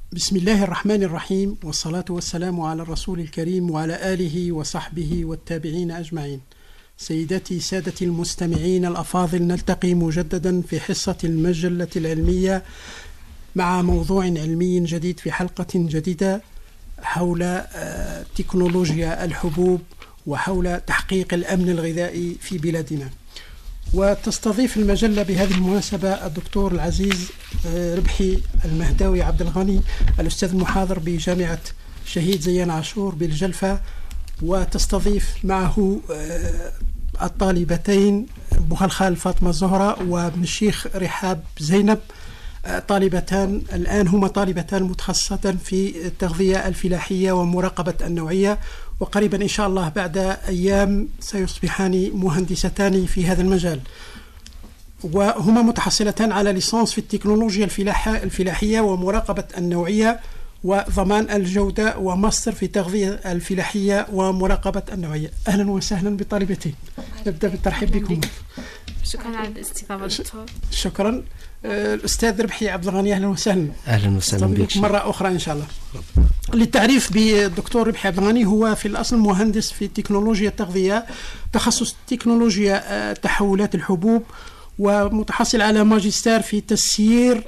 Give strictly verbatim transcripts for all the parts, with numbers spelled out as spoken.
بسم الله الرحمن الرحيم، والصلاة والسلام على الرسول الكريم وعلى آله وصحبه والتابعين أجمعين. سيداتي سادتي المستمعين الأفاضل، نلتقي مجددا في حصة المجلة العلمية مع موضوع علمي جديد في حلقة جديدة حول تكنولوجيا الحبوب وحول تحقيق الأمن الغذائي في بلادنا. وتستضيف المجلة بهذه المناسبة الدكتور العزيز ربحي المهداوي عبد الغني، الأستاذ المحاضر بجامعة شهيد زيان عاشور بالجلفة، وتستضيف معه الطالبتين بوخالخال فاطمة الزهراء وابن الشيخ رحاب زينب، طالبتان الآن هما طالبتان متخصصتان في التغذية الفلاحية ومراقبة النوعية، وقريبا إن شاء الله بعد أيام سيصبحان مهندستان في هذا المجال، وهما متحصلتان على ليسانس في التكنولوجيا الفلاحية ومراقبة النوعية وضمان الجودة، وماستر في التغذية الفلاحية ومراقبة النوعية. أهلا وسهلا بطالبتين، نبدأ بالترحيب بكم. شكرا على الاستضافة دكتور. شكرا. الأستاذ ربحي عبد الغني، أهلا وسهلا. أهلا وسهلا بك مرة أخرى إن شاء الله. للتعريف بالدكتور ربحي عبد الغني، هو في الأصل مهندس في تكنولوجيا التغذية، تخصص تكنولوجيا تحولات الحبوب، ومتحصل على ماجستير في تسيير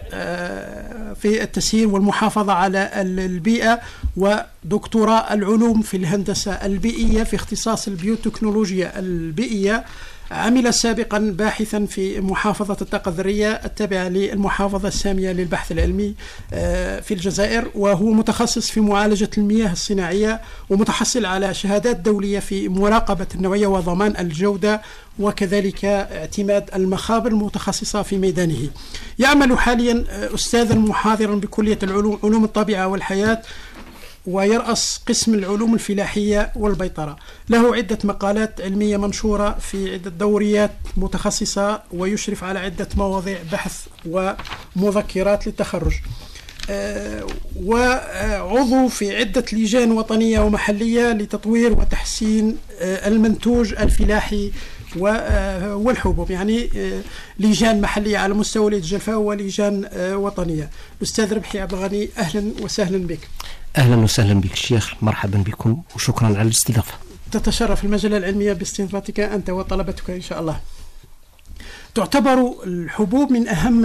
في التسيير والمحافظة على البيئة، ودكتوراه العلوم في الهندسة البيئية في اختصاص البيوتكنولوجيا البيئية. عمل سابقا باحثا في محافظة الطاقة الذرية التابعة للمحافظة السامية للبحث العلمي في الجزائر، وهو متخصص في معالجة المياه الصناعية، ومتحصل على شهادات دولية في مراقبة النوعية وضمان الجودة، وكذلك اعتماد المخابر المتخصصة في ميدانه. يعمل حاليا أستاذا محاضرا بكلية العلوم علوم الطبيعة والحياة، ويرأس قسم العلوم الفلاحية والبيطرة. له عدة مقالات علمية منشورة في عدة دوريات متخصصة، ويشرف على عدة مواضيع بحث ومذكرات للتخرج، أه وعضو في عدة لجان وطنية ومحلية لتطوير وتحسين أه المنتوج الفلاحي والحبوب، يعني لجان محلية على مستوى ولاية الجلفة ولجان وطنية. أستاذ ربحي عبد الغني، أهلا وسهلا بك. أهلا وسهلا بك الشيخ، مرحبا بكم وشكرا على الاستضافة. تتشرف المجلة العلمية باستضافتك أنت وطلبتك إن شاء الله. تعتبر الحبوب من أهم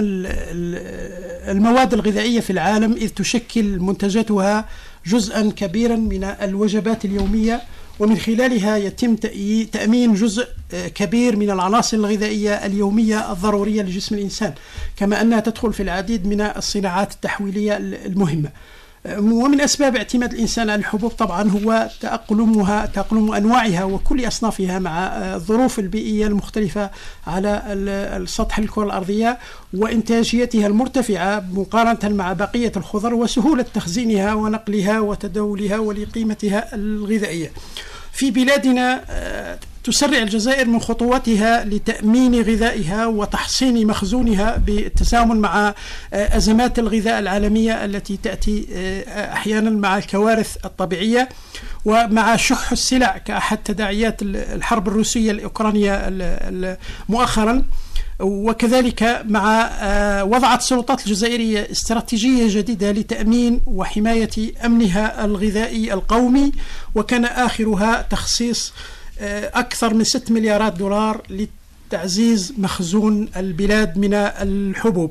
المواد الغذائية في العالم، إذ تشكل منتجاتها جزءا كبيرا من الوجبات اليومية، ومن خلالها يتم تأمين جزء كبير من العناصر الغذائية اليومية الضرورية لجسم الإنسان، كما أنها تدخل في العديد من الصناعات التحويلية المهمة. ومن أسباب اعتماد الإنسان على الحبوب طبعا هو تأقلمها تأقلم أنواعها وكل أصنافها مع الظروف البيئية المختلفة على السطح الكرة الأرضية، وإنتاجيتها المرتفعة مقارنة مع بقية الخضر، وسهولة تخزينها ونقلها وتداولها ولقيمتها الغذائية. في بلادنا تسرع الجزائر من خطواتها لتأمين غذائها وتحصين مخزونها بالتزامن مع أزمات الغذاء العالمية التي تأتي أحيانا مع الكوارث الطبيعية، ومع شح السلع كأحد تداعيات الحرب الروسية الأوكرانية مؤخرا، وكذلك مع وضعت السلطات الجزائرية استراتيجية جديدة لتأمين وحماية أمنها الغذائي القومي، وكان آخرها تخصيص أكثر من ستة مليارات دولار لتعزيز مخزون البلاد من الحبوب.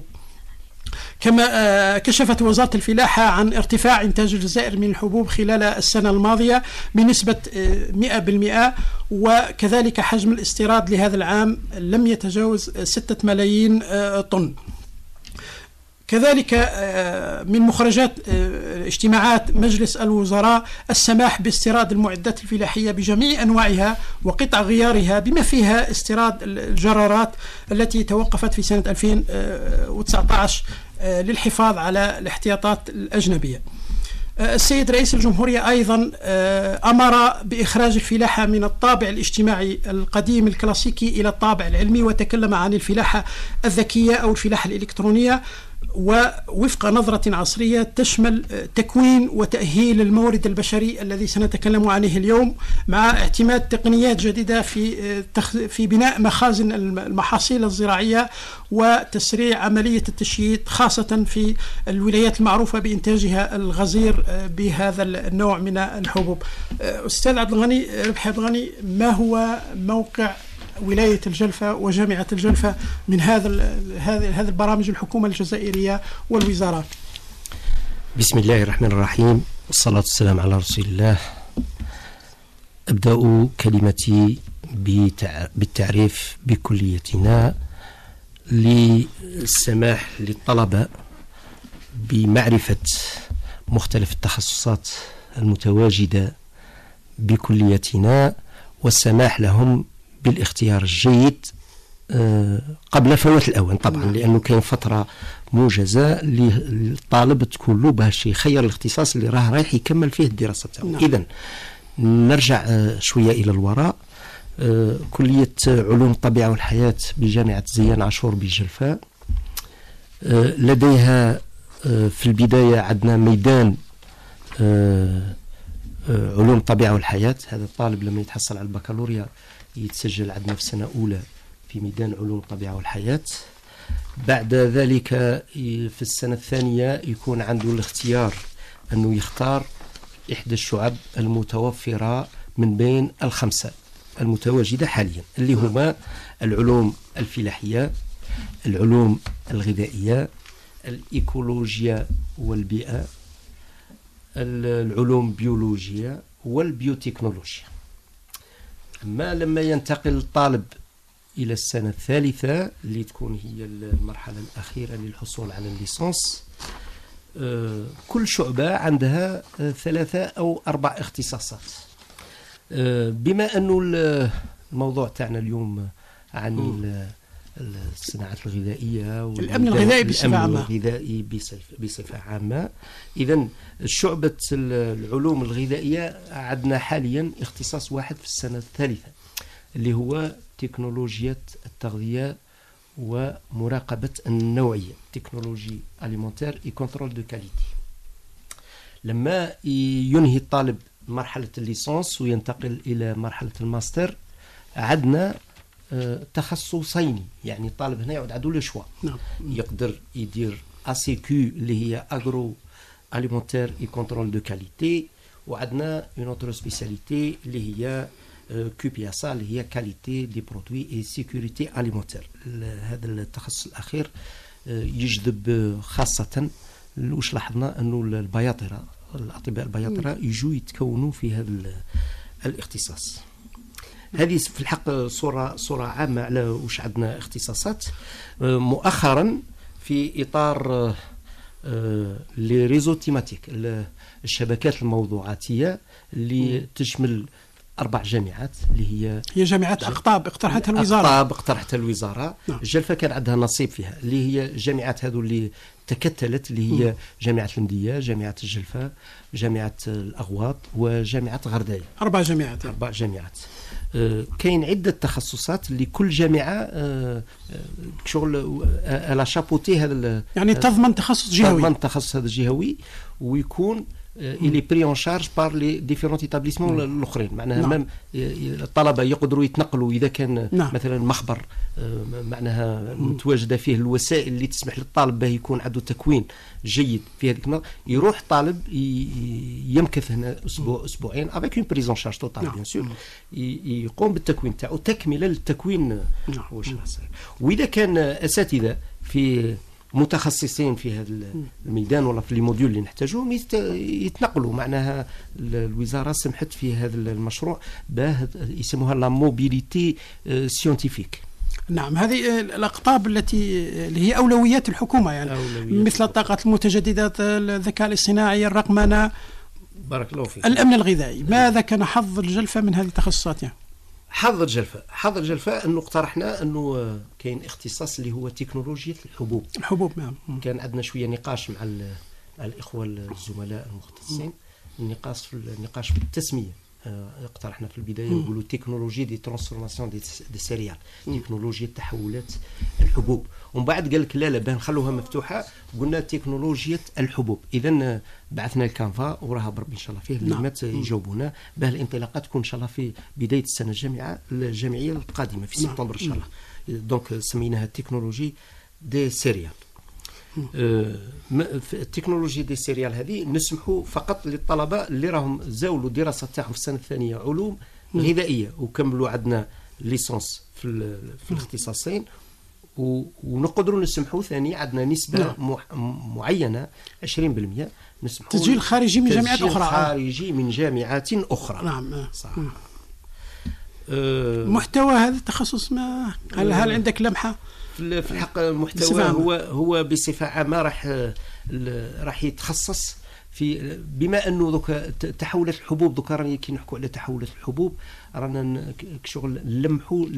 كما كشفت وزارة الفلاحة عن ارتفاع إنتاج الجزائر من الحبوب خلال السنة الماضية بنسبة مئة بالمئة، وكذلك حجم الاستيراد لهذا العام لم يتجاوز ستة ملايين طن. كذلك من مخرجات اجتماعات مجلس الوزراء السماح باستيراد المعدات الفلاحية بجميع أنواعها وقطع غيارها، بما فيها استيراد الجرارات التي توقفت في سنة ألفين وتسعة عشر للحفاظ على الاحتياطات الأجنبية. السيد رئيس الجمهورية أيضا أمر بإخراج الفلاحة من الطابع الاجتماعي القديم الكلاسيكي إلى الطابع العلمي، وتكلم عن الفلاحة الذكية أو الفلاحة الإلكترونية، ووفق نظرة عصرية تشمل تكوين وتأهيل المورد البشري الذي سنتكلم عنه اليوم، مع اعتماد تقنيات جديدة في في بناء مخازن المحاصيل الزراعية وتسريع عملية التشييد، خاصة في الولايات المعروفة بإنتاجها الغزير بهذا النوع من الحبوب. أستاذ عبد الغني ربحي عبد الغني، ما هو موقع ولاية الجلفة وجامعة الجلفة من هذا هذه هذه البرامج الحكومة الجزائرية والوزارات؟ بسم الله الرحمن الرحيم، والصلاة والسلام على رسول الله. أبدأ كلمتي بالتعريف بكليتنا للسماح للطلبة بمعرفة مختلف التخصصات المتواجدة بكليتنا، والسماح لهم بالاختيار الجيد قبل فوات الأوان طبعا، لأنه كاين فترة موجزة للطالب تكون له باش يخير الاختصاص اللي راه رايح يكمل فيه الدراسة تاعو. إذن نرجع شوية إلى الوراء. كلية علوم الطبيعة والحياة بجامعة زيان عاشور بالجلفة لديها في البداية عندنا ميدان علوم الطبيعة والحياة. هذا الطالب لما يتحصل على البكالوريا يتسجل عندنا في سنة أولى في ميدان علوم الطبيعة والحياة. بعد ذلك في السنة الثانية يكون عنده الاختيار أنه يختار إحدى الشعب المتوفرة من بين الخمسة المتواجدة حاليا، اللي هما العلوم الفلاحية، العلوم الغذائية، الإيكولوجيا والبيئة، العلوم البيولوجية والبيوتكنولوجيا. أما لما ينتقل الطالب إلى السنة الثالثة اللي تكون هي المرحلة الأخيرة للحصول على الليسانس، كل شعبة عندها ثلاثة أو أربع اختصاصات. بما أنه الموضوع تاعنا اليوم عن الصناعة الغذائية والأمن الغذائي بصفة عامة، الغذائي بصفة عامة، إذن شعبة العلوم الغذائية عندنا حاليا اختصاص واحد في السنة الثالثة اللي هو تكنولوجيا التغذية ومراقبة النوعية، تكنولوجي أليمونتير اي كونترول دو كاليتي. لما ينهي الطالب مرحلة الليسانس وينتقل إلى مرحلة الماستر عندنا تخصصين، يعني الطالب هنا يعود عنده لو شوا، يقدر يدير أ سي كيو اللي هي أغرو أليمونتير اي كونترول دو كاليتي، وعندنا اون اوتر سبيسياليتي اللي هي كيو بي اس اللي هي كاليتي دي برودوي اي سيكوريتي أليمونتير. هذا التخصص الأخير يجذب خاصة واش لاحظنا أنه البياطرة، الأطباء البياطرة يجوا يتكونوا في هذا الاختصاص. هذه في الحق صورة صورة عامة على واش عندنا اختصاصات. مؤخرا في إطار لي ريزو تيماتيك، الشبكات الموضوعاتية اللي تشمل أربع جامعات اللي هي هي جامعات أقطاب اقترحتها الوزارة. أقطاب اقترحتها الوزارة. نعم. الجلفة كان عندها نصيب فيها، اللي هي جامعات هذو اللي تكتلت، اللي هي جامعة المندية، جامعة الجلفة، جامعة الأغواط، وجامعة غرداية. أربع جامعات. أربع جامعات. آه كاين عدة تخصصات اللي كل جامعة آه شغل على آه شابوتي هذا، يعني تضمن تخصص جهوي. تضمن تخصص هذا جهوي، ويكون إلي بري اون شارج بار لي ديفيرونت ايتابليسمون الاخرين. معناها مام الطلبه يقدروا يتنقلوا اذا كان نعم. مثلا مخبر معناها متواجده فيه الوسائل اللي تسمح للطالب به يكون عنده تكوين جيد في هذيك النقطه، يروح طالب يمكث هنا اسبوع اسبوعين افيك اون بريزون شارج توتال بيان سور، يقوم بالتكوين تاعو تكمله للتكوين نعم. واش واذا كان اساتذه في متخصصين في هذا الميدان ولا في الموديول اللي نحتاجوهم يتنقلوا، معناها الوزارة سمحت في هذا المشروع باه يسموها لا موبيليتي سيونتيفيك. نعم، هذه الأقطاب التي اللي هي أولويات الحكومة، يعني أولويات مثل الطاقات المتجددات، الذكاء الاصطناعي، الرقمنة، بارك الله فيك، الأمن الغذائي. ماذا كان حظ الجلفة من هذه التخصصات؟ يعني حظ الجلفة حظ الجلفة أنه اقترحنا أنه كاين اختصاص اللي هو تكنولوجيا الحبوب. الحبوب نعم. كان عندنا شوية نقاش مع الإخوة الزملاء المختصين، النقاش في النقاش في التسمية، اقترحنا في البدايه نقولوا تكنولوجيا دي ترانسفورماسيون دي, دي سيريال، تكنولوجيا تحولات الحبوب. ومن بعد قال لك لا لا باه نخلوها مفتوحه، قلنا تكنولوجيا الحبوب. اذا بعثنا الكانفا وراها بربي ان شاء الله فيه الكلمات يجاوبونا باه الانطلاقه تكون ان شاء الله في بدايه السنه الجامعه الجامعيه القادمه في سبتمبر ان شاء الله. دونك سميناها تكنولوجي دي سيريال. التكنولوجيا دي سيريال هذه نسمحوا فقط للطلبه اللي راهم زاولوا الدراسه تاعهم في السنه الثانيه علوم غذائيه وكملوا عندنا ليسونس في في الاختصاصين، ونقدروا نسمحوا ثاني عندنا نسبه معينه عشرين بالمئة نسمحوا تسجيل خارجي من جامعات اخرى، خارجي من جامعات اخرى. نعم صح. أه محتوى هذا التخصص ما هل, هل عندك لمحه في الحق؟ المحتوى هو هو بصفه عامه راح راح يتخصص في بما انه دوك تحولات الحبوب، دوك راني كي نحكوا على تحولات الحبوب رانا شغل نلمحوا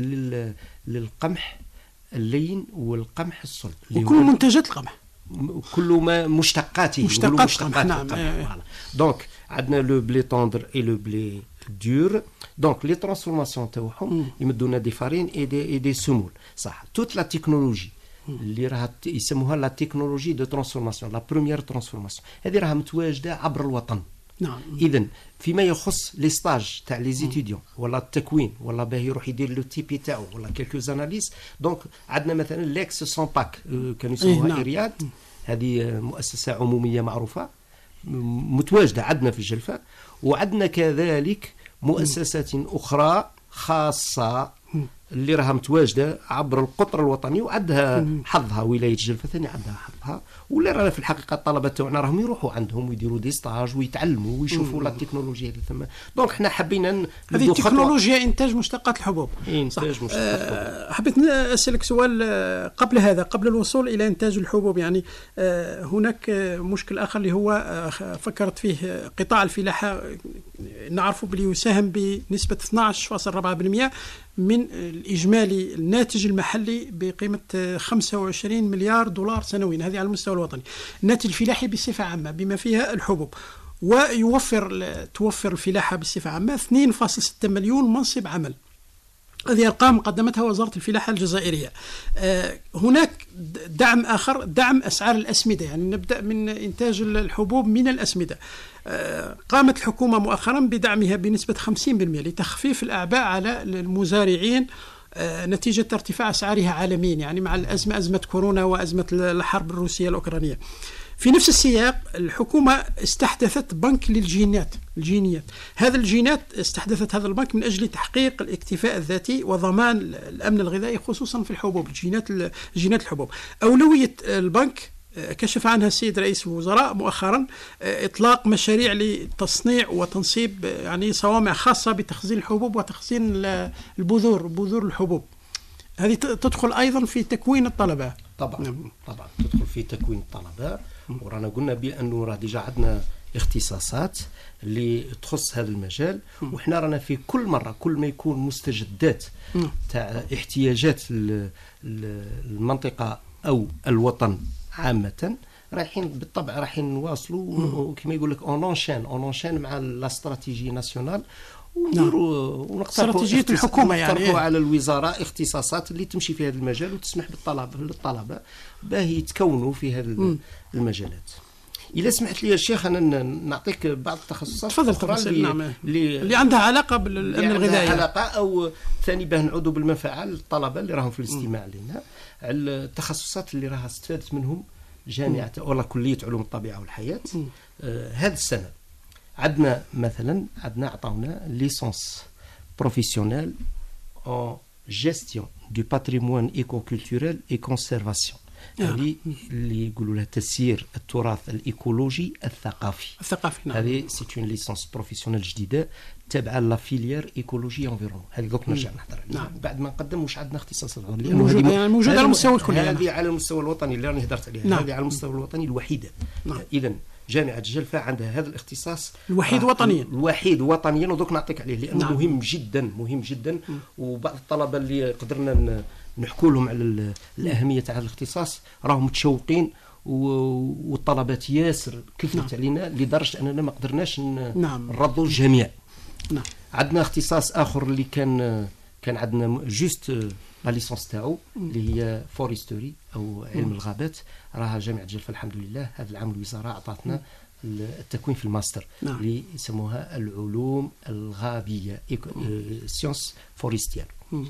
للقمح اللين والقمح الصلب وكل منتجات القمح، كل ما مشتقاته مشتقات القمح. نعم. دونك عندنا لو بلي طوندر اي لو بلي دور. دونك لي ترانسفورماسيون تاعهم يمدونا دي فارين اي دي اي دي سمول. صح. توت لا تكنولوجي اللي راها يسموها لا تكنولوجي دو ترانسفورماسيون، لا بروميير ترانسفورماسيون، هذه راها متواجده عبر الوطن. نعم. اذا فيما يخص لي ستاج تاع لي زيتيديون ولا التكوين ولا باه يروح يدير لو تي بي تاعو ولا كيلكو زاناليز، دونك عندنا مثلا ليكس سون باك كانوا يسموها ايرياد، هذه مؤسسه عموميه معروفه متواجده عندنا في الجلفه، وعندنا كذلك مؤسسات اخرى خاصه اللي راها متواجده عبر القطر الوطني وعندها حظها. ولايه جلفه ثاني عندها حظها، ولا رانا في الحقيقه الطلبه تاعنا راهم يروحوا عندهم ويديروا دي ستاج ويتعلموا ويشوفوا لا التكنولوجيا اللي ثم. دونك حنا حبينا هذه التكنولوجيا انتاج مشتقات الحبوب. انتاج مشتقات أه حبيت اسالك سؤال قبل هذا، قبل الوصول الى انتاج الحبوب، يعني أه هناك مشكل اخر اللي هو أه فكرت فيه قطاع الفلاحه، نعرف بلي يساهم بنسبه اثني عشر فاصلة أربعة بالمئة من الإجمالي الناتج المحلي بقيمة خمسة وعشرين مليار دولار سنويا، هذه على المستوى الوطني. الناتج الفلاحي بصفة عامة بما فيها الحبوب، ويوفر توفر الفلاحة بصفة عامة اثنين فاصلة ستة مليون منصب عمل. هذه أرقام قدمتها وزارة الفلاحة الجزائرية. هناك دعم آخر، دعم أسعار الأسمدة، يعني نبدأ من إنتاج الحبوب من الأسمدة. قامت الحكومة مؤخرا بدعمها بنسبة خمسين بالمئة لتخفيف الأعباء على المزارعين نتيجة ارتفاع أسعارها عالميا، يعني مع الأزمة، أزمة كورونا وأزمة الحرب الروسية الأوكرانية. في نفس السياق الحكومة استحدثت بنك للجينات الجينيات. هذا الجينات استحدثت هذا البنك من أجل تحقيق الاكتفاء الذاتي وضمان الأمن الغذائي خصوصا في الحبوب، الجينات جينات الحبوب. أولوية البنك كشف عنها السيد رئيس الوزراء مؤخرا إطلاق مشاريع لتصنيع وتنصيب يعني صوامع خاصة بتخزين الحبوب وتخزين البذور بذور الحبوب. هذه تدخل أيضا في تكوين الطلبة. طبعا طبعا تدخل في تكوين الطلبة، ورانا قلنا بأنه راه ديجا عندنا اختصاصات اللي تخص هذا المجال، وحنا رانا في كل مرة كل ما يكون مستجدات تاع احتياجات المنطقة أو الوطن عامة رايحين بالطبع رايحين نواصلوا كما يقول لك اون اونشين اون اونشين مع لا استراتيجي ناسيونال ونقترحوا استراتيجية الحكومة، يعني على الوزارة اختصاصات اللي تمشي في هذا المجال وتسمح بالطلبة للطلبة باه يتكونوا في هذه المجالات. إذا سمحت لي يا شيخ أنا نعطيك بعض التخصصات تفضل تفضل. اللي, نعم. اللي, اللي عندها علاقة بالأمن الغذائي، علاقة أو ثاني باه نعودوا بالمنفعة للطلبة اللي راهم في الاستماع لنا. التخصصات اللي راها استفادت منهم جامعة ولا كلية علوم الطبيعة والحياة آه هذه السنة عندنا مثلا عندنا عطاونا ليسونس بروفيسيونيل en gestion du patrimoine éco-culturel et conservation. هذه اللي يقولوا لها تسيير التراث الإيكولوجي الثقافي. الثقافي نعم. هذه سيت اون ليسونس بروفيسيونيل جديدة تابعة لا فيليير إيكولوجي انفيرون. هذه دوك نرجع نحضر عليها نعم. بعد ما نقدم واش عندنا اختصاصات موجودة يعني موجودة على المستوى الكلي. هذه على المستوى الوطني اللي راني هدرت عليها. نعم. هذه على المستوى الوطني الوحيدة. نعم. إذا جامعة الجلفة عندها هذا الاختصاص الوحيد وطنيا. الوحيد وطنيا ودوك نعطيك عليه لأنه نعم. مهم جدا مهم جدا م. وبعض الطلبة اللي قدرنا نحكوا لهم على الأهمية تاع الاختصاص راهم متشوقين والطلبات ياسر كثرت نعم. علينا لدرجة أننا ما قدرناش نعم. نرضوا الجميع. نعم. عندنا اختصاص اخر اللي كان كان عندنا جوست لا ليسونس تاعو اللي هي فورستوري او علم الغابات، راها جامعه جلفة الحمد لله هذا العام الوزاره اعطتنا التكوين في الماستر. نعم. اللي يسموها العلوم الغابيه، سيونس فورستير.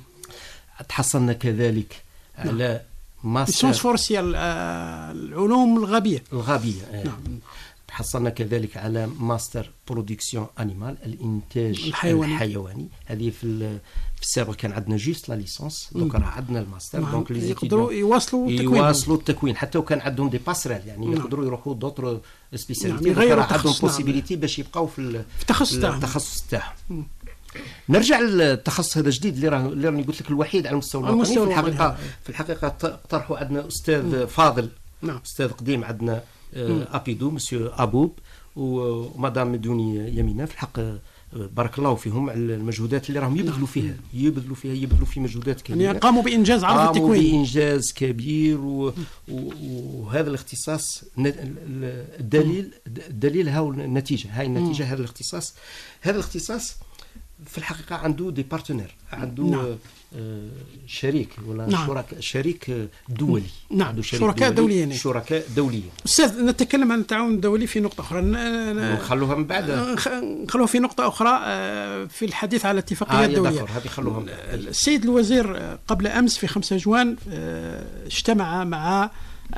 تحصلنا كذلك نعم. على ماستر سيونس فورستير، العلوم الغابيه الغابيه. نعم. تحصلنا كذلك على ماستر برودكسيون انيمال، الانتاج الحيواني, الحيواني. هذه في في السابق كان عندنا جوست لا ليسونس، دونك راه عندنا الماستر. نعم. دونك يقدروا يواصلوا التكوين يواصلوا التكوين حتى وكان عندهم دي باسريل، يعني نعم. يقدروا يروحوا دوطر سبيسياليتي، نعم. راه عندهم بوسيبيليتي نعم. باش يبقاو في التخصص تاعهم التخصص تاعهم. نرجع للتخصص هذا جديد اللي راه اللي راني قلت لك الوحيد على المستوى الوطني. في الحقيقه في الحقيقه اقترحوا عندنا استاذ مم. فاضل نعم. استاذ قديم عندنا ابيدو مسيو ابوب ومدام مدوني يمينه. في الحق بارك الله فيهم على المجهودات اللي راهم يبذلوا فيها يبذلوا فيها يبذلوا في مجهودات كبيره، يعني قاموا بانجاز عرض التكوين، قاموا بانجاز كبير. و... و... وهذا الاختصاص الدليل الدليل هاو النتيجه هاي النتيجه م. هذا الاختصاص هذا الاختصاص في الحقيقه عنده دي بارتنير، عنده نعم. آه شريك ولا نعم. شركاء شريك دولي. نعم. شركاء دوليين شركاء دوليين. استاذ نتكلم عن التعاون الدولي في نقطه اخرى، نخلوها من بعد، نخلوها في نقطه اخرى في الحديث على الاتفاقيات الدوليه. آه هذه خلوها. السيد الوزير قبل امس في خمسة جوان اجتمع مع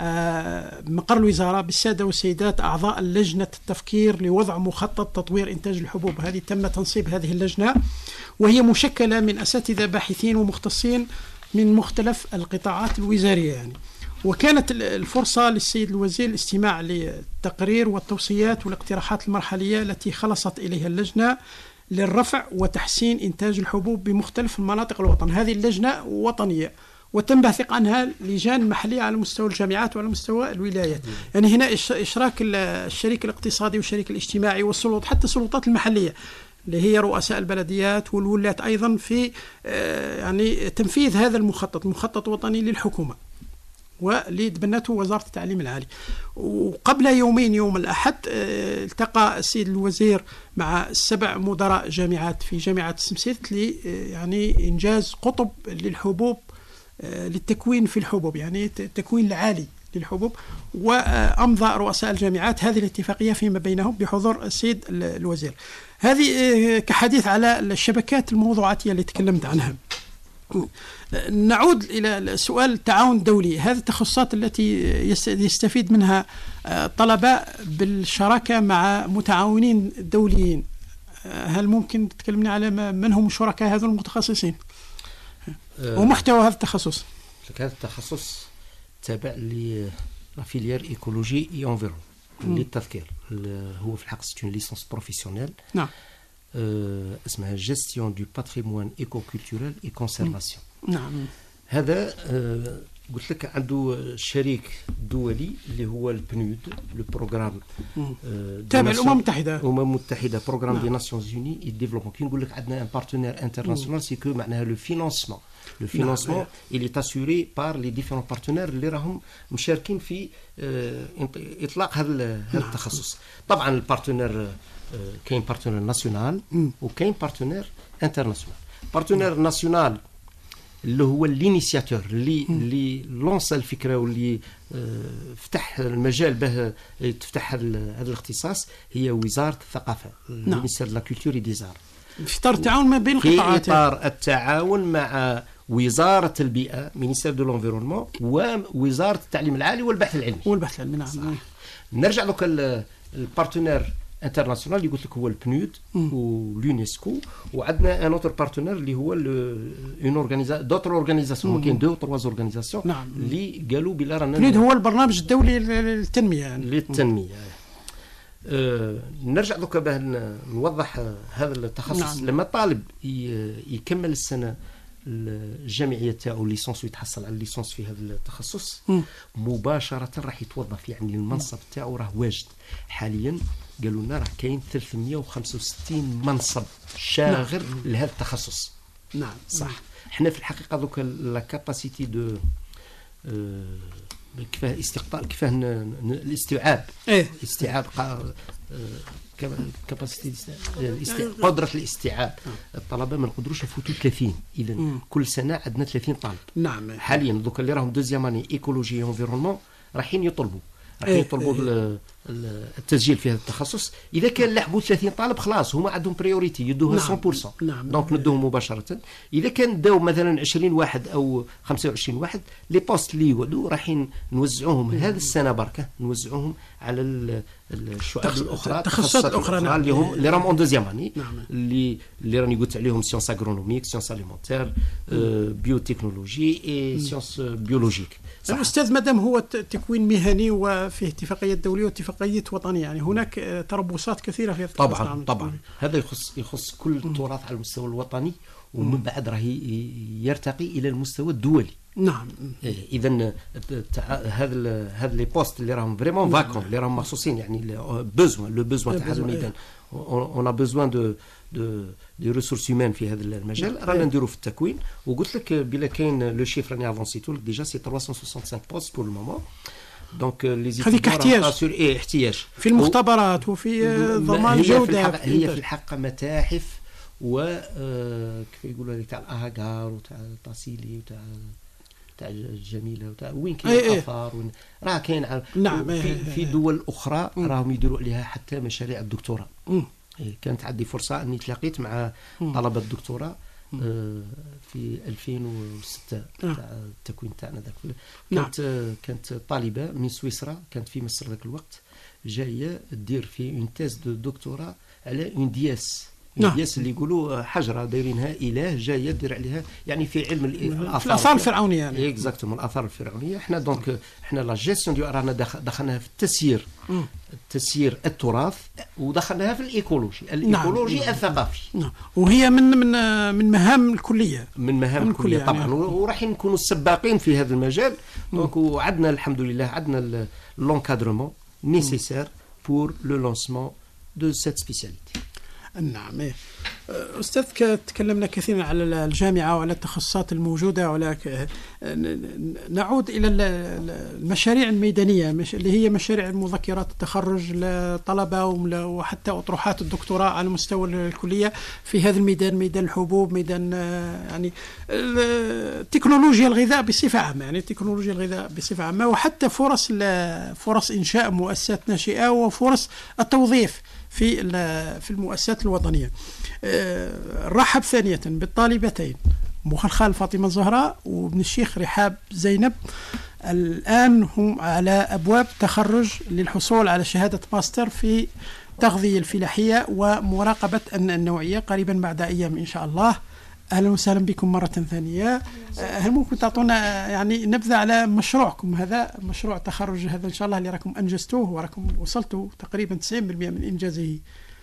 مقر الوزارة بالسادة والسيدات أعضاء لجنة التفكير لوضع مخطط تطوير إنتاج الحبوب. هذه تم تنصيب هذه اللجنة، وهي مشكلة من أساتذة باحثين ومختصين من مختلف القطاعات الوزارية يعني. وكانت الفرصة للسيد الوزير الاستماع للتقرير والتوصيات والاقتراحات المرحلية التي خلصت إليها اللجنة للرفع وتحسين إنتاج الحبوب بمختلف المناطق الوطن. هذه اللجنة وطنية وتنبثق عنها لجان محلية على مستوى الجامعات وعلى مستوى الولايات. يعني هنا إشراك الشريك الاقتصادي والشريك الاجتماعي والسلطات، حتى السلطات المحلية اللي هي رؤساء البلديات والولايات أيضا، في يعني تنفيذ هذا المخطط، مخطط وطني للحكومة واللي تبنته وزارة التعليم العالي. وقبل يومين يوم الأحد التقى السيد الوزير مع السبع مدراء جامعات في جامعة سمسيت لي يعني إنجاز قطب للحبوب، للتكوين في الحبوب، يعني التكوين العالي للحبوب. وأمضى رؤساء الجامعات هذه الاتفاقية فيما بينهم بحضور السيد الوزير. هذه كحديث على الشبكات الموضوعاتية اللي تكلمت عنها. نعود إلى سؤال التعاون الدولي. هذه التخصصات التي يستفيد منها الطلبة بالشراكة مع متعاونين دوليين، هل ممكن تكلمنا على من هم شركاء هذول المتخصصين ومحتوى هذا التخصص؟ هذا التخصص تابع لفيليير ايكولوجي اي انفيرون للتذكير. هو في الحق سيتون ليسونس بروفيسيونيل. نعم. أه اسمها جيستيون دو باتريموان ايكو كولتورال اي كونسيرفاسيون. نعم. هذا أه قلت لك عنده شريك دولي اللي هو البنود، لو بروغرام تابع الامم المتحده. الامم المتحده بروغرام دي ناسيونز يوني اي ديفلوبمون. كي نقول لك عندنا ان بارتنير انترناسيونال سي كو معناها لو فينانسمون لو فينانسمون اللي تاسوري بار لي ديفيرون بارتنير اللي راهم مشاركين في اطلاق هذا هذا التخصص. طبعا البارتنير كاين بارتنير ناسيونال وكاين بارتنير انترناسيونال. بارتنير ناسيونال اللي هو الانيسياتور اللي اللي لونس الفكره واللي فتح المجال به تفتح هذا الاختصاص هي وزاره الثقافه، المينيستير دو لا كولتور اي ديزار، في اطار التعاون ما بين القطاعات، في اطار التعاون مع وزاره البيئه مينيستير دو لونفيرونمون ووزاره التعليم العالي والبحث العلمي والبحث العلمي. نعم. نرجع لك البارتنير انترناسيونال اللي قلت لك هو البنود واليونسكو، وعندنا ان اوتر بارتنير اللي هو اون اورغانيزاسيون دوتر اورغانيزاسيون، كاين دو تروا اورغانيزاسيون اللي قالوا بلا رانا البنود هو البرنامج الدولي للتنميه يعني. للتنميه. أه نرجع دوكا باه نوضح هذا التخصص. نعم. لما طالب يكمل السنه الجامعيه تاعو ليسونس ويتحصل على الليسونس في هذا التخصص م. مباشره راح يتوظف، يعني المنصب تاعو راه واجد. حاليا قالوا لنا راه كاين ثلاثمية وخمسة وستين منصب شاغر نعم. لهذا التخصص. نعم صح. احنا في الحقيقه دوك لا كاباسيتي دو كيفاه استقطاب كيفاه ن- ن- الاستيعاب ايه استيعاب كاباسيتي قدرة الاستيعاب. الطلبة ما نقدروش نفوتوا ثلاثين، إذا مم. كل سنة عندنا ثلاثين طالب. نعم حاليا دوك اللي راهم دوزيام اني ايكولوجي انفيرونمون رايحين يطلبوا رايحين إيه، يطلبوا إيه. ال- ال- التسجيل في هذا التخصص. اذا كان لحقوا ثلاثين طالب خلاص هما عندهم بريوريتي يدوها نعم. مية بالمية. نعم. دونك ندوهم مباشره. اذا كان داو مثلا عشرين واحد او خمسة وعشرين واحد، لي بوست اللي يقعدوا رايحين نوزعوهم هذه السنه بركه نوزعوهم على ال- الشعب تخص- الاخرى التخصصات الأخرى، نعم. اللي هم اللي راهم اون دوزيام اني نعم. اللي اللي راني قلت عليهم سيونس اغرونوميك، سيونس اليمونتير، بيوتكنولوجي اي سيونس بيولوجيك. صح. الأستاذ مادام هو ت- تكوين مهني وفيه اتفاقيات دولية واتفاقية وطنية، يعني هناك آه، تربصات كثيرة في التخصص. طبعا نعم. طبعا هذا يخص يخص كل التراث على المستوى الوطني، ومن بعد راه ي- يرتقي الى المستوى الدولي. نعم. اذا هذا ال- هذا لي بوست اللي راهم فريمون فاكون اللي راهم مخصوصين يعني بوزوان لو بوزوان تاع هذا البزوان، الميدان. اون ا بوزوان دو دو دي ريسورس هيومان في هذا المجال. رانا نديرو في التكوين، وقلت لك بلا كاين لو شيفر راني افونسيتو لك ديجا سي ثلاثمائة وخمسة وستين بوست بور لو مومون. دونك لي هذيك احتياج. ايه احتياج في المختبرات وفي آه، ما- ضمان هي في جودة. الحق هي في الحق متاحف و آه، كيف يقولوا هذيك تاع الاهاغار وتاع تاسيلي وتاع تاع الجميله وتاع وين كاين إيه إيه. الاثار وين- راه كاين ع- نعم، إيه في, إيه في إيه. دول اخرى مم. راهم يديروا عليها حتى مشاريع الدكتوراه. مم. إيه، كانت عندي فرصه اني تلاقيت مع مم. طلبه الدكتوراه آه، في ألفين وستة آه. تاع التكوين تاعنا ذاك. نعم. كانت آه، كانت طالبه من سويسرا، كانت في مصر ذاك الوقت، جايه دير في اون تيز دو دكتوراه على اون دياس. نعم. الدياس اللي يقولوا حجره دايرينها اله جايه دير عليها يعني في علم ال- في الاثار الآثار الفرعونية يعني. اكزاكتومون الاثار الفرعونيه. احنا دونك احنا لا جيستيون ديال رانا دخ- دخلناها في التسيير مم. تسيير التراث، ودخلناها في الايكولوجي الايكولوجي نعم. الثقافي نعم. وهي من من آه، من مهام الكلية. من مهام من الكليه كل طبعا. يعني. وراح نكونوا السباقين في هذا المجال. دونك وعندنا الحمد لله عندنا لونكادرمون نيسيسير بور لو لونسمون دو سيت سبيسياليتي. نعم. إيه. أستاذ ك- تكلمنا كثيرا على الجامعة وعلى التخصصات الموجودة، وعلى ك- ن- ن- نعود إلى ال- ال- المشاريع الميدانية، مش اللي هي مشاريع مذكرات التخرج للطلبة ومل- وحتى أطروحات الدكتوراه على مستوى الكلية في هذا الميدان، ميدان الحبوب، ميدان آه، يعني ال- تكنولوجيا الغذاء بصفة عامة، يعني تكنولوجيا الغذاء بصفة عامة، وحتى فرص ال- فرص إنشاء مؤسسات ناشئة وفرص التوظيف في ال- في المؤسسات الوطنية. آه، رحب ثانية بالطالبتين مخلخال فاطمة الزهراء وابن الشيخ رحاب زينب. الآن هم على أبواب تخرج للحصول على شهادة ماستر في تغذية الفلاحية ومراقبة النوعية قريبا بعد أيام إن شاء الله. أهلا وسهلا بكم مرة ثانية. آه، هل ممكن تعطونا يعني نبذة على مشروعكم هذا، مشروع تخرج هذا إن شاء الله اللي راكم أنجزتوه وراكم وصلتوا تقريبا تسعين بالمئة من إنجازه؟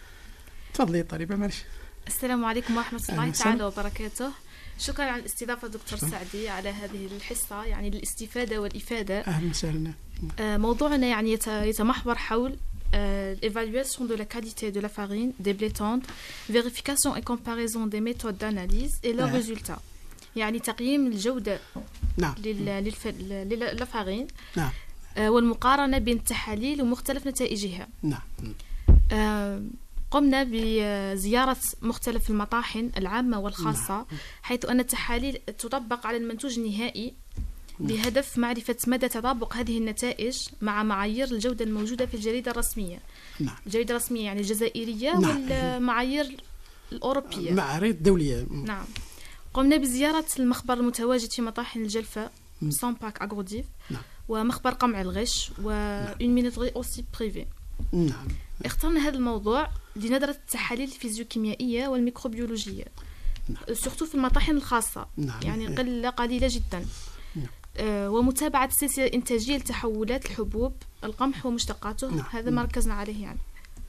تفضلي طالبة معلش. السلام عليكم ورحمة الله أهلا تعالى وسهلا. وبركاته. شكرا على الاستضافة دكتور سعدي على هذه الحصة، يعني للاستفادة والإفادة. أهلا وسهلا. آه، موضوعنا يعني يت- يتمحور حول euh, l'évaluation de la qualité de la farine, des blés tendres, vérification et comparaison des méthodes d'analyse et leurs آه. résultats. يعني تقييم الجودة نعم. لل- للف- لل- للفارين، نعم. آه، والمقارنة بين التحاليل ومختلف نتائجها. نعم. آه، قمنا بزيارة مختلف المطاحن العامة والخاصة، حيث أن التحاليل تطبق على المنتوج النهائي بهدف معرفة مدى تطابق هذه النتائج مع معايير الجودة الموجودة في الجريدة الرسمية. نعم. الجريدة الرسمية يعني الجزائرية نعم. والمعايير الأوروبية. معارض دولية. نعم. قمنا بزيارة المخبر المتواجد في مطاحن الجلفة سامباك أغروديف، نعم. ومخبر قمع الغش وإون مينوتري أوسي بريفي. نعم. اخترنا هذا الموضوع لندرس التحاليل الفيزيوكيميائية والميكروبيولوجية، سورتو في المطاحن الخاصة. نعم. يعني قلة قليلة جدا. نعم. آه، ومتابعة السلسلة الإنتاجية لتحولات الحبوب، القمح ومشتقاته. نعم. هذا ما ركزنا عليه يعني.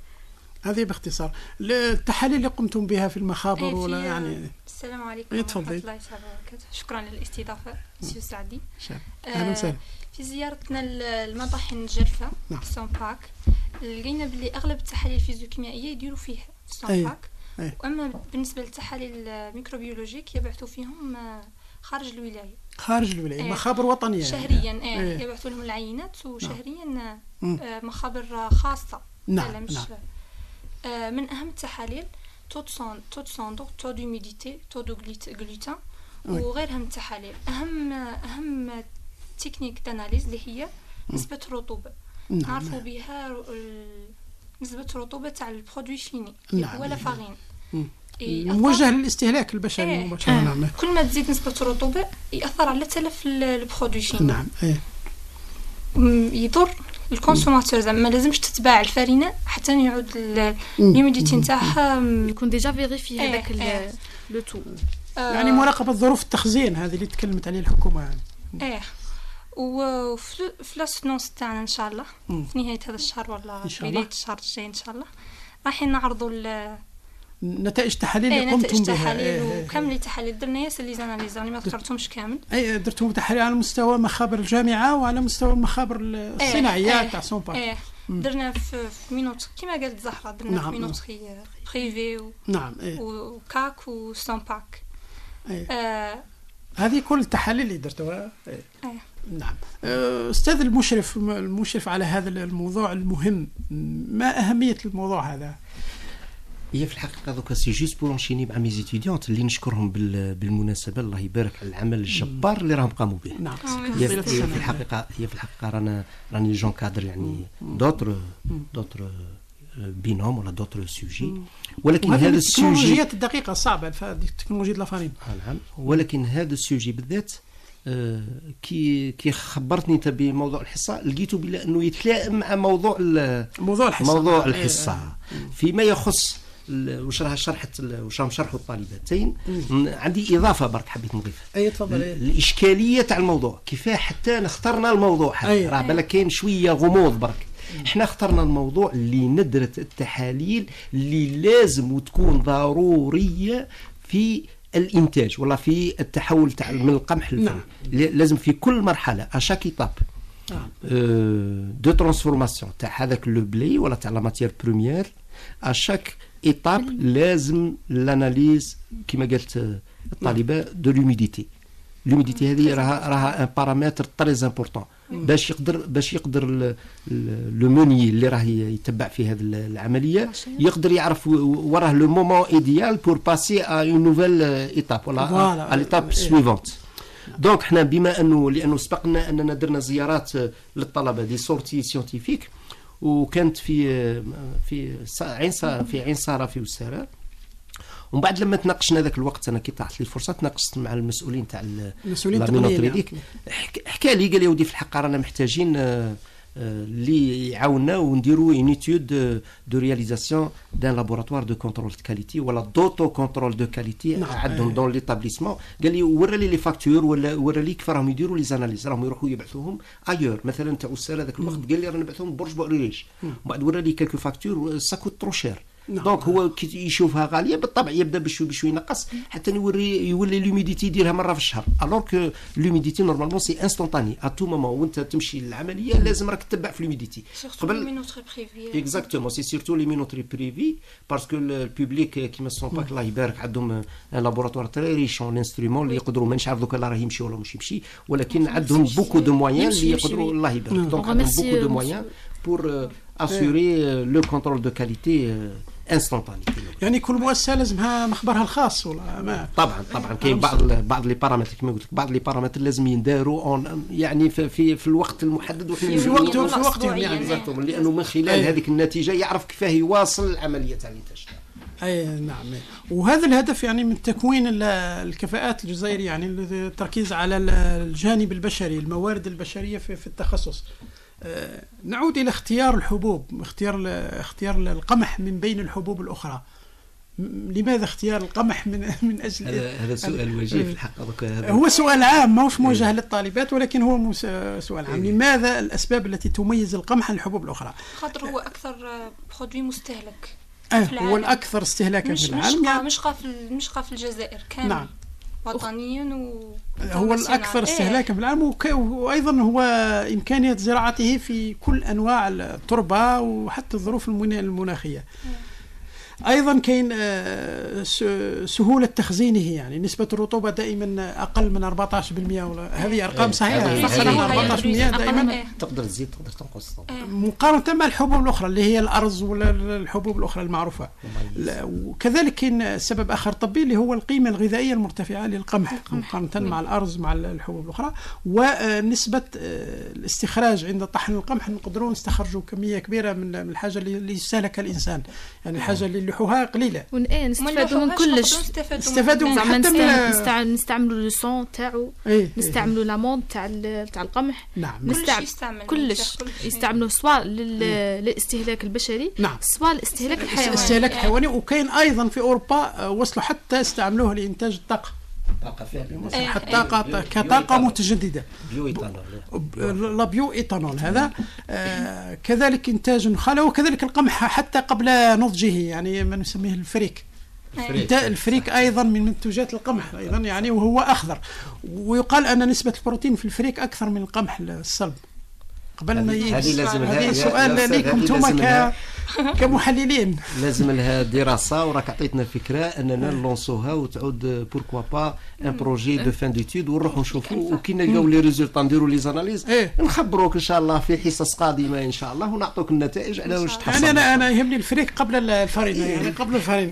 هذه باختصار التحاليل اللي قمتم بها في المخابر إيه، في- ولا يعني. السلام عليكم إيه، ورحمة تفضلي. الله تعالى وبركاته. شكرا للاستضافة سيو سعدي. شاب. أهلا وسهلا. في زيارتنا للمطاحن الجرفة نعم. سامباك، لقينا بلي أغلب التحاليل الفيزيوكيميائية يديروا فيه سامباك، أي. وأما بالنسبة للتحاليل الميكروبيولوجيك يبعثوا فيهم آه، خارج الولاية. خارج الولاية إيه. مخابر وطنية شهريا ايه, إيه. يبعثوا لهم العينات وشهريا مم. آه مخابر خاصة. نعم لا مش نعم آه من أهم التحاليل taux de sang, taux d'humidité, taux de gluten وي. وغيرها من التحاليل. أهم أهم تكنيك داناليز اللي هي نسبة رطوبة، نعم نعرفوا بها ال- نسبة رطوبة تاع البرودوي فيني نعم. هو لا فارين مم. يأثر- موجه للاستهلاك البشري إيه. مباشرة. آه. نعم كل ما تزيد نسبة الرطوبة يأثر على تلف ال- البرودوي فيني. نعم إيه. م- يضر الكونسوماتور، زعما ما لازمش تتباع الفرينة حتى يعود الهيوميديتي نتاعها م- يكون ديجا فيريفي إيه، هذاك إيه. لو تو. آه، يعني مراقبة ظروف التخزين هذه اللي تكلمت عليه الحكومة يعني. ايه. وفي في لاسنونس تاعنا ان شاء الله مم. في نهاية هذا الشهر ولا إن شاء الله. بداية الشهر الجاي ان شاء الله راح نعرضوا ال نتائج تحاليل ايه اللي قمتم نتائج بها. تحاليل إيه، إيه، وكامل التحاليل درنا ياسر لي زاناليز راني ما ذكرتهمش كامل. اي درتوا تحاليل على مستوى مخابر الجامعه وعلى مستوى المخابر الصناعيه إيه، تاع سونبار. ايه مم. درنا في في مينوت كيما قالت زهره درنا نعم، في مينوتري بريفي و- نعم ايه. وكاك وسامباك. إيه. آه هذه كل التحاليل اللي درتوها. إيه. إيه. نعم. أه، استاذ المشرف المشرف على هذا الموضوع المهم، ما اهميه الموضوع هذا؟ هي في الحقيقه دوكا سي جوست بور انشيني مع مي زيتيديونت اللي نشكرهم بال- بالمناسبه، الله يبارك على العمل الجبار اللي راهم قاموا به. نعم. هي طيلة في, هي السنة. في الحقيقه هي في الحقيقه رانا راني جون كادر يعني دوتر دوتر بينوم ولا دوتر سوجي، ولكن وهذه هذا من السوجي التكنولوجيات الدقيقه الصعبه، التكنولوجيا الافارين. نعم، ولكن هذا السوجي بالذات آه، كي كي خبرتني انت بموضوع الحصه لقيته بلا انه يتلائم مع موضوع ال- موضوع الحصه. موضوع إيه، الحصه إيه. فيما يخص ال- واش راها شرحت ال- واش راهم شرحوا الطالبتين. عندي اضافه برك حبيت نضيفها. اي تفضل. إيه. الاشكاليه تاع الموضوع كيفاه حتى اخترنا الموضوع هذا. أي. راه بالك كاين شويه غموض برك. احنا اخترنا الموضوع اللي ندرة التحاليل اللي لازم وتكون ضروريه في الانتاج ولا في التحول تاع من القمح للفن. نعم. لازم في كل مرحله اشاك ايتاب نعم. دو ترانسفورماسيون تاع هذاك لو بلي ولا تاع لا ماتيير بروميير اشاك ايتاب لازم الاناليز كما قالت الطالبه دو لوميديتي. لوميديتي هذه راها راها ان بارامتر تري امبورطون باش يقدر باش يقدر لو موني اللي راه يتبع في هذه العمليه يقدر يعرف وراه لو مومون ايديال بور باسي ا اون نوفيل ايتاب ولا ا ليتاب سويفونت. دونك حنا بما انه لانه سبقنا اننا درنا زيارات للطلبه دي سورتي سيونتيفيك وكانت في في عين في عين ساره في وساره، ومن بعد لما تناقشنا ذاك الوقت انا كي طاحت لي الفرصه تناقشت مع المسؤولين تاع المسؤولين التقنيين ديك حكى لي قال لي ودي في الحق رانا محتاجين اللي يعاوننا ونديروا اون ايتود دو رياليزاسيون دان لابوراتوار دو كونترول دو كاليتي ولا دوتو كونترول دو كاليتي عندهم دون ليتابليسمون. قال لي ورا لي لي فاكتور ولا ورا لي كيف راهم يديروا لي زاناليز، راهم يروحوا يبعثوهم ايور مثلا تاع السنه ذاك الوقت قال لي رانا نبعثوهم برج بوريش ومن بعد ورا لي كالكو فاكتور ساكوت ترو شير. دونك هو كي يشوفها غاليه بالطبع يبدا بشوي بشوي ينقص حتى يوري يولي لوميديتي يديرها مره في الشهر، الوغ كو لوميديتي نورمالمون سي انستونتاني ا تو مومون وانت تمشي للعمليه لازم راك تتبع في لوميديتي قبل مينوتري بريفي. اكزاكتومون سي سيرتو لي مينوتري بريفي باسكو البوبليك كيما سون باك الله يبارك عندهم ان لابوراتوار تري ريش اون انسترومون اللي يقدروا مانيش عارف دوك راه يمشي ولا مش يمشي، ولكن عندهم بوكو دو مويان اللي يقدروا الله يبارك. دونك عندهم بوكو دو مويان بور اسيوري لو كونترول دو كاليتي انستونتاني. يعني كل مؤسسه لازمها مخبرها الخاص ولا ما؟ طبعا طبعا كاين بعض بعض لي بارامتر كما قلت لك بعض لي بارامتر لازم ينداروا يعني في في, في الوقت المحدد وحنا في وقته في وقتهم يعني بالضبط، لانه من خلال هذيك النتيجه يعرف كيفاه يواصل العمليه تاع الانتاج. اي نعم. وهذا الهدف يعني من تكوين الكفاءات الجزائريه، يعني التركيز على الجانب البشري الموارد البشريه في, في التخصص. أه نعود الى اختيار الحبوب، اختيار اختيار القمح من بين الحبوب الاخرى. لماذا اختيار القمح من من اجل هذا هذا سؤال وجيه في الحق. هو سؤال عام ماهوش موجه للطالبات ولكن هو سؤال عام. لماذا الاسباب التي تميز القمح عن الحبوب الاخرى؟ خاطر هو اكثر برودوي مستهلك آه هو الاكثر استهلاكا في العالم. مش مش قا في مش قا في الجزائر كامل. نعم. وطنيا و هو الأكثر استهلاكا في العالم، وأيضا هو إمكانية زراعته في كل أنواع التربة وحتى الظروف المناخية. ايضا كاين سهوله تخزينه، يعني نسبه الرطوبه دائما اقل من أربعة عشر بالمئة، ولا هذه ارقام صحيحه فصلا أربعة عشر بالمئة دائما، تقدر تزيد تقدر تنقص مقارنه مع الحبوب الاخرى اللي هي الارز ولا الحبوب الاخرى المعروفه. وكذلك كاين سبب اخر طبي اللي هو القيمه الغذائيه المرتفعه للقمح مقارنه مع الارز مع الحبوب الاخرى، ونسبه الاستخراج عند طحن القمح نقدروا نستخرجوا كميه كبيره من الحاجه اللي يستهلكها الانسان، يعني الحاجه اللي لحوها قليله. نستفادوا من كلش، نستفادوا حتى نستعملوا لو سون تاعو، نستعملوا لامون تاع تاع القمح، نعم نستعمل كلش يستعملوا سواء للاستهلاك البشري نعم سواء الاستهلاك الحيواني. الاستهلاك الحيواني، وكاين ايضا في اوروبا وصلوا حتى استعملوه لانتاج الطاقه، طاقه فعلا حتى طاقه كطاقه متجدده، لا بيو ايثانول هذا. آه كذلك انتاج النخاله، وكذلك القمح حتى قبل نضجه، يعني ما نسميه الفريك. الفريك ايضا من منتوجات القمح ايضا، يعني وهو اخضر، ويقال ان نسبه البروتين في الفريك اكثر من القمح الصلب. قبل ما هذه لازم هذه سؤال ليكم انتم كمحللين، لازم لها دراسه، وراك عطيتنا فكره اننا نلونسوها وتعود بوركوا با ان بروجي دو فان ديتود، ونروحوا نشوفوا وكي نلقاو لي ريزولطا نديروا لي زاناليز نخبروك ان شاء الله في حصص قادمه ان شاء الله، ونعطوك النتائج على واش تحصل. يعني انا انا يهمني الفريك قبل الفرينه، يعني قبل الفرين.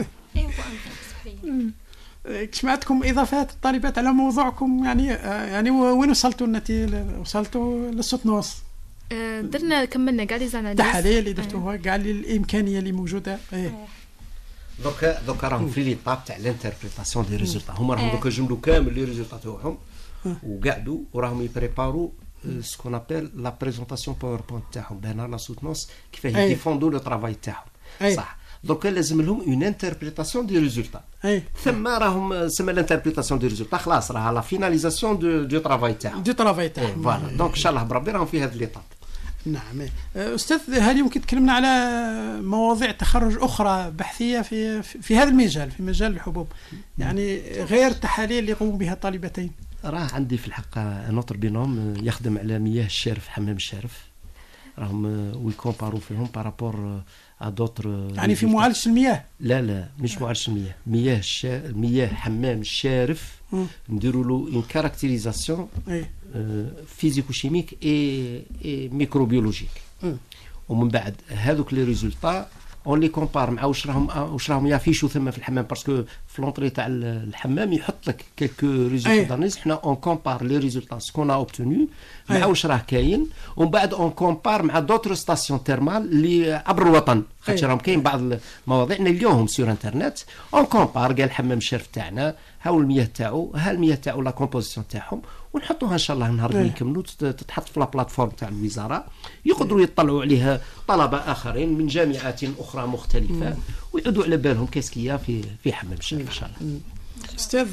سمعتكم اضافات الطالبات على موضوعكم، يعني يعني وين وصلتوا النتيجه؟ وصلتوا للسطنوس؟ درنا كملنا كاع لي زاناليز، التحاليل اللي درتوها كاع الامكانيه اللي موجوده. ايه دوكا دوكا راهم في لي طاب تاع لانتربريتاسيون دي ريزولطا، هما راهم دوكا جملوا كامل لي ريزولطا تاعهم وقعدوا وراهم يبريباروا سكون ابل لا بريزونطاسيون باوربوينت تاعهم بهنا لا سوتنوس كيفاه يديفوندو لو طرافاي تاعهم. صح، دونك لازم لهم اون انتربريتاسيون دي ريزولطا، ثم راهم سما الانتربريتاسيون دي ريزولطا خلاص راها لا فيناليزاسيون دو دو طرافاي تاعهم دو طرافاي تاعهم. فوالا دونك ان شاء الله بربي راهم في هذه ليطاب. نعم. استاذ، هل يمكن تكلمنا على مواضيع تخرج اخرى بحثيه في في هذا المجال، في مجال الحبوب، يعني غير التحاليل اللي يقوم بها الطالبتين؟ راه عندي في الحقيقه نوتر بينوم يخدم على مياه الشارف، حمام الشارف، راهم ويكومبارو فيهم بارابور ا دوتر، يعني في معالجه المياه؟ لا لا مش معالجه المياه، مياه الشا... مياه حمام الشارف نديروا له اون كاركتيريزاسيون فيزيكو شيميك اي اي ميكروبيولوجيك، ومن بعد هذوك لي ريزولطا اون لي كومبار مع واش راهم واش راهم يافيشوا ثم في الحمام، باسكو في لونطري تاع الحمام يحط لك كيلكو ريزولطا دانيز، حنا اون كومبار لي ريزولطا سكون اوبتوني مع واش راه كاين، ومن بعد اون كومبار مع دوتر ستاسيون تيرمال اللي عبر الوطن، خاطر راهم كاين بعض المواضيع نلقاوهم سور انترنت، اون كومبار قال الحمام الشرف تاعنا هاو المياه تاعو، ها المياه تاعو لا كومبوزيسيون تاعهم، ونحطوها ان شاء الله نهار اللي نكملوا تتحط في لا بلاتفورم تاع الوزاره، يقدروا يطلعوا عليها طلبه اخرين من جامعات اخرى مختلفه ويعودوا على بالهم كاسكيه في في حمام الشرف ان شاء الله. استاذ،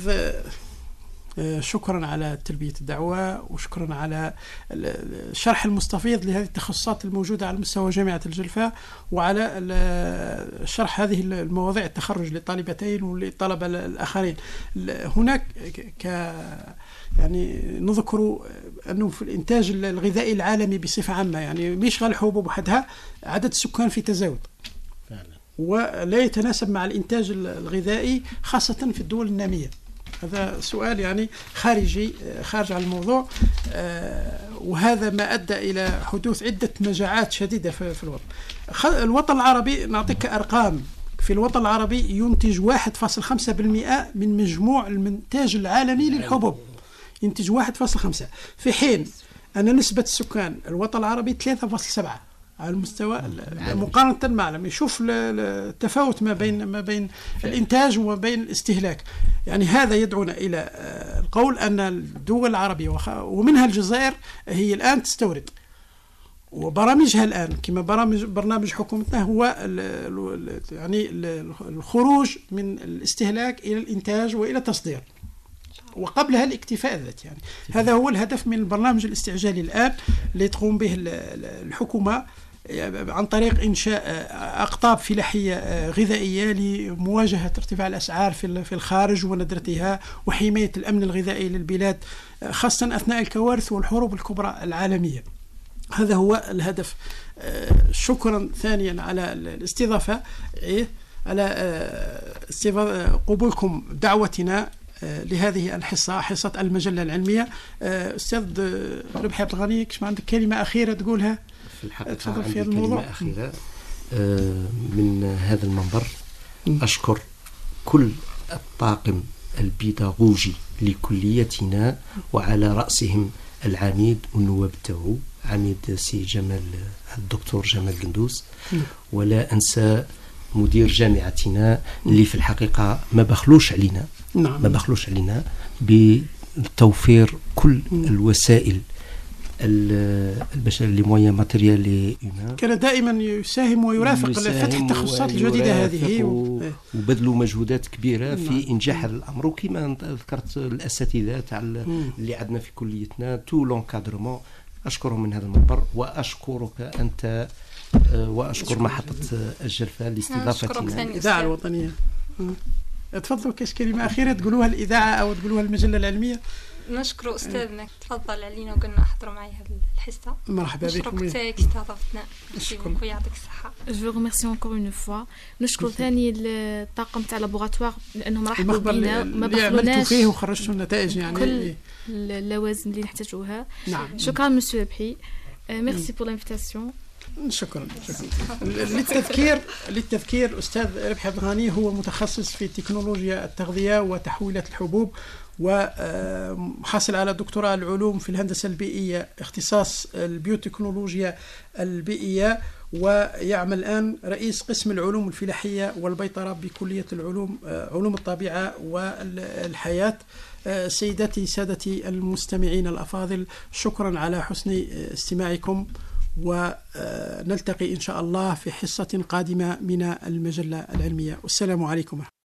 شكرا على تلبية الدعوة، وشكرا على الشرح المستفيض لهذه التخصصات الموجودة على مستوى جامعة الجلفة، وعلى شرح هذه المواضيع التخرج للطالبتين وللطلبة الآخرين. هناك ك يعني نذكر أنه في الإنتاج الغذائي العالمي بصفة عامة، يعني بيشغل الحبوب وحدها، عدد السكان في تزايد ولا يتناسب مع الإنتاج الغذائي خاصة في الدول النامية. هذا سؤال يعني خارجي خارج عن الموضوع، وهذا ما أدى إلى حدوث عدة مجاعات شديدة في الوطن. الوطن العربي نعطيك أرقام، في الوطن العربي ينتج واحد فاصلة خمسة بالمئة من مجموع المنتاج العالمي للحبوب، ينتج واحد فاصلة خمسة، في حين أن نسبة السكان الوطن العربي ثلاثة فاصلة سبعة على المستوى مقارنة مع العالم. يشوف التفاوت ما بين ما بين الإنتاج وما بين الاستهلاك. يعني هذا يدعونا إلى القول أن الدول العربية ومنها الجزائر هي الآن تستورد، وبرامجها الآن كما برامج برنامج حكومتنا هو يعني الخروج من الاستهلاك إلى الإنتاج وإلى التصدير، وقبلها الاكتفاء الذاتي. يعني هذا هو الهدف من البرنامج الاستعجالي الآن اللي تقوم به الحكومة عن طريق إنشاء أقطاب فلاحية غذائية لمواجهة ارتفاع الأسعار في الخارج وندرتها وحماية الأمن الغذائي للبلاد، خاصة أثناء الكوارث والحروب الكبرى العالمية. هذا هو الهدف. شكرا ثانيا على الاستضافة. على قبولكم دعوتنا لهذه الحصة، حصة المجلة العلمية. أستاذ ربحي عبد الغني، كش ما عندك كلمة أخيرة تقولها؟ في الحقيقة عندي في كلمة أخيرة من هذا المنبر. أشكر كل الطاقم البيداغوجي لكليتنا، وعلى رأسهم العميد والنواب تاعو، عميد سي جمال الدكتور جمال قندوس، ولا أنسى مدير جامعتنا اللي في الحقيقة ما بخلوش علينا نعم. ما بخلوش علينا بتوفير كل الوسائل البشر لي مويان ماتيريال لي هيومان. كان دائما يساهم ويرافق فتح التخصصات الجديدة هذه، و... وبذلوا مجهودات كبيرة في نعم. إنجاح هذا الأمر. وكما ذكرت الأساتذة تاع اللي عندنا في كليتنا تو لونكادرمون، أشكرهم من هذا المنبر، وأشكرك أنت وأشكر محطة الجرفة لاستضافتنا. الإذاعة الوطنية. تفضلوا، كاش كلمة أخيرة تقولوها الإذاعة أو تقولوها المجلة العلمية؟ نشكر أستاذنا تفضل علينا وقلنا أحضروا معي هذه الحصة. مرحبا بكم. نشكرك تاعك استضافتنا. شكرا ويعطيك الصحة. جو ريميرسي انكور اون فوا. نشكر ثاني الطاقم تاع لابوغاتوار لأنهم رحبوا بينا، ما بخلوناش فيه وخرجتوا النتائج يعني كل اللوازم اللي نحتاجوها. نعم. شكرا مسيو ربحي. ميرسي بور لانفيتاسيون. شكرا شكرا. للتذكير للتذكير أستاذ ربحي عبد الغني هو متخصص في تكنولوجيا التغذية وتحويلات الحبوب، وحاصل على دكتوراه العلوم في الهندسة البيئية اختصاص البيوتكنولوجيا البيئية، ويعمل الآن رئيس قسم العلوم الفلاحية والبيطرة بكلية العلوم علوم الطبيعة والحياة. سيداتي سادتي المستمعين الأفاضل، شكرا على حسن استماعكم، ونلتقي إن شاء الله في حصة قادمة من المجلة العلمية. والسلام عليكم.